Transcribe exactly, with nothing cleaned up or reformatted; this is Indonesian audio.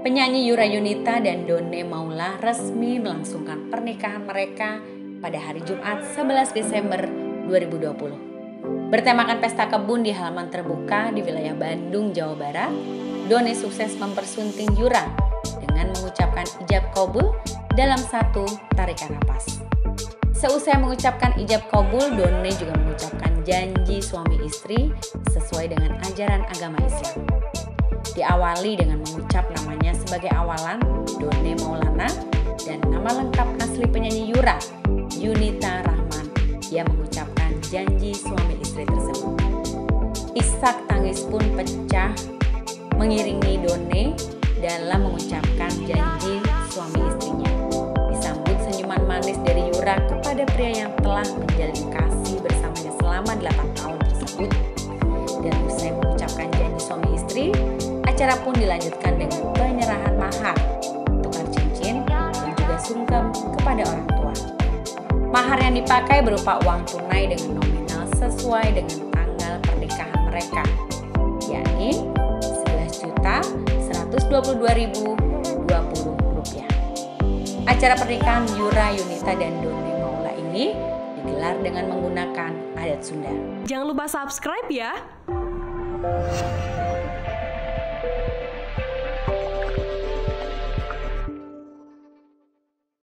Penyanyi Yura Yunita dan Done Maula resmi melangsungkan pernikahan mereka pada hari Jumat sebelas Desember dua ribu dua puluh. Bertemakan pesta kebun di halaman terbuka di wilayah Bandung, Jawa Barat, Done sukses mempersunting Yura dengan mengucapkan ijab kabul dalam satu tarikan napas. Seusai mengucapkan ijab kabul, Done juga mengucapkan janji suami istri sesuai dengan ajaran agama Islam. Diawali dengan mengucap namanya sebagai awalan Done Maulana dan nama lengkap asli penyanyi Yura, Yunita Rahman, yang mengucapkan janji suami istri tersebut. Isak tangis pun pecah mengiringi Done dalam mengucapkan janji suami istrinya. Disambut senyuman manis dari Yura kepada pria yang telah menjalin kasih bersamanya selama delapan tahun tersebut. Dan usai mengucapkan janji suami istri, acara pun dilanjutkan dengan penyerahan mahar, tukar cincin, dan juga sungkem kepada orang tua. Mahar yang dipakai berupa uang tunai dengan nominal sesuai dengan tanggal pernikahan mereka, yakni sebelas juta seratus dua puluh dua ribu dua puluh rupiah. Acara pernikahan Yura Yunita dan Done Maula ini digelar dengan menggunakan adat Sunda. Jangan lupa subscribe ya.